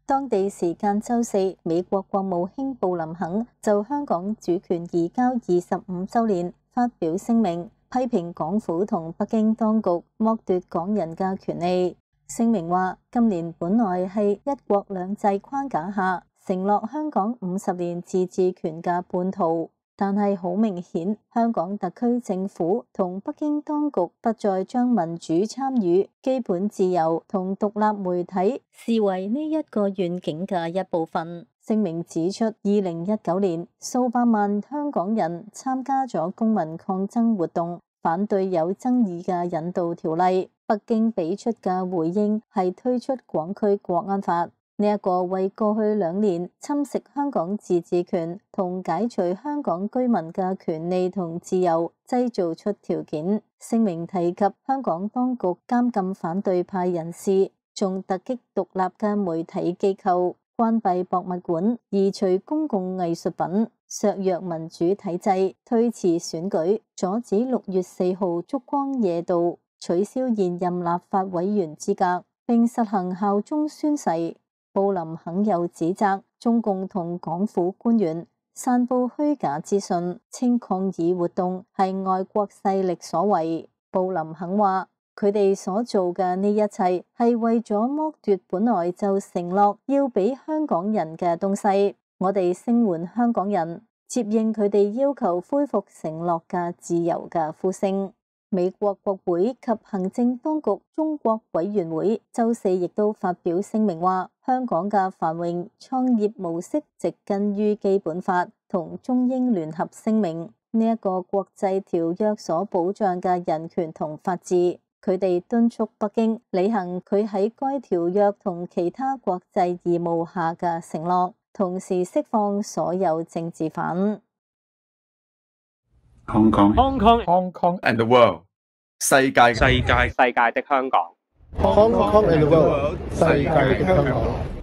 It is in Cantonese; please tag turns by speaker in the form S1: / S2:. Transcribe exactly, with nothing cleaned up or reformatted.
S1: 當地時間週四，美國國務卿布林肯就香港主權移交二十五週年發表聲明，批評港府同北京當局剝奪港人嘅權利。聲明話，今年本來係一國兩制框架下承諾香港五十年自治權嘅叛徒，但係好明顯，香港特區政府同北京當局不再將民主參與、基本自由同獨立媒體視為呢一個願景嘅一部分。聲明指出，二零一九年數百萬香港人參加咗公民抗爭活動，反對有爭議嘅引渡條例。北京俾出嘅回應係推出港區國安法。呢一個為過去兩年侵蝕香港自治權同解除香港居民嘅權利同自由製造出條件。聲明提及香港當局監禁反對派人士，仲突擊獨立嘅媒體機構，關閉博物館，移除公共藝術品，削弱民主體制，推遲選舉，阻止六月四號燭光夜渡，取消現任立法委員資格，並實行效忠宣誓。布林肯又指責中共同港府官員散布虛假資訊，稱抗議活動係外國勢力所為。布林肯話，佢哋所做嘅呢一切係為咗剝奪本來就承諾要俾香港人嘅東西。我哋聲援香港人，接應佢哋要求恢復承諾嘅自由嘅呼聲。美國國會及行政當局中國委員會週四亦都發表聲明話，香港嘅繁榮創業模式植根於基本法同中英聯合聲明呢一個國際條約所保障嘅人權同法治。佢哋敦促北京履行佢喺該條約同其他國際義務下嘅承諾，同時釋放所有政治犯。
S2: Hong Kong,
S3: Hong Kong,
S2: Hong Kong and the world. 世界
S3: 世界世界的香港。
S4: Hong Kong and the world. 世界的香港。